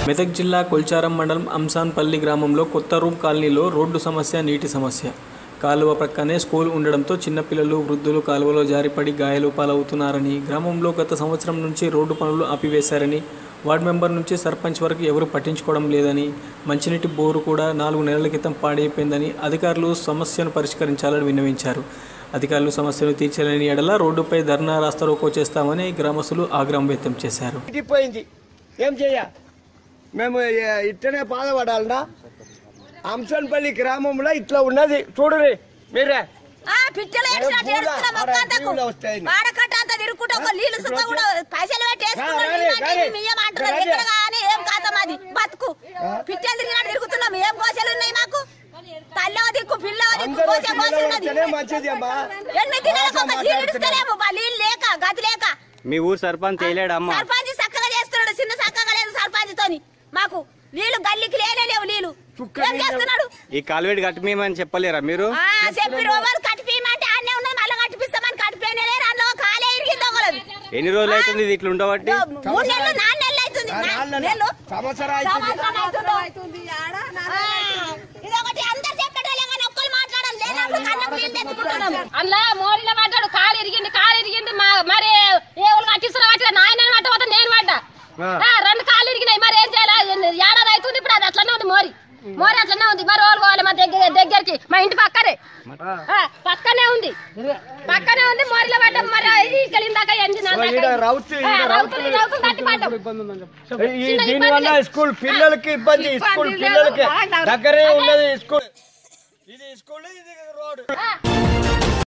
మెదక్ జిల్లా కొల్చారం మండలం అంసాన్పల్లి గ్రామంలో కొత్త రూమ్ కాలనీలో రోడ్డు సమస్య, నీటి సమస్య. కాలువ ప్రక్కనే స్కూల్ ఉండడంతో చిన్నపిల్లలు, వృద్ధులు కాలువలో జారిపడి గాయాలు పాలవుతున్నారని, గ్రామంలో గత సంవత్సరం నుంచి రోడ్డు పనులు ఆపివేశారని, వార్డు మెంబర్ నుంచి సర్పంచ్ వరకు ఎవరు పట్టించుకోవడం లేదని, మంచినీటి బోరు కూడా 4 నెలల క్రితం పాడైపోయిందని అధికారులు సమస్యను పరిష్కరించాలని విన్నవించారు. అధికారులు సమస్యను తీర్చలేని ఎడల రోడ్డుపై ధర్నా రాస్తారోకో చేస్తామని గ్రామస్తులు ఆగ్రహం వ్యక్తం చేశారు. మేము ఇట్టనే బాధపడాలనా? అంసన్పల్లి గ్రామంలో ఇట్లా ఉన్నది చూడరి మీరే. మీ ఊరు సర్పంచ్ చేయలేడమ్మా? సర్పంచ్ చక్కగా చేస్తున్నాడు, చిన్న చక్కగా లేదు సర్పంచ్ తోని. మాకు నీళ్లు గల్లీకి లేవు నీళ్లు. ఏం చేస్తున్నాడు? ఈ కాలువేడి కట్టిమని చెప్పలేరా మీరు? చెప్పి రోజు కట్టిపోయమంటే అన్నీ ఉన్నది, మళ్ళీ కట్టిపిస్తామని కట్టిపోయిన లేరు. అందులో కాలే ఇరిగింది ఒకలేదు. ఎన్ని రోజులు అవుతుంది ఇది ఇట్లా ఉండబట్టి? 3 నెలలు 4 నెలలు అవుతుంది. ఇదొకటి అందరు చెప్పటలే కానీ ఒక్కరు మాట్లాడడం లేనప్పుడు కన్నం నీళ్ళు తెచ్చుకుంటున్నాం. అందులో మోరీలో పడ్డాడు, కాలు ఇరిగింది. మరి ఏ వాళ్ళు కట్టిస్తున్నా పట్టిన నాయన పట్ట నేను పడ్డా. 2 కాళ్ళు ఇరిగినాయి. మరి ఏం చేయాలి? ఏడాది అవుతుంది ఇప్పుడు. అది అట్లనే ఉంది మోరీ అట్లనే ఉంది. మరి వాళ్ళు పోవాలి మా దగ్గరికి. మా ఇంటి పక్కనే ఉంది మోరీలో పడ్డాం. మరి ఇక్కడ ఇందాక దీనివల్ల స్కూల్ పిల్లలకి ఇబ్బంది. స్కూల్ పిల్లలకి దగ్గరే ఉన్నది స్కూల్. ఇది స్కూల్, ఇది రోడ్.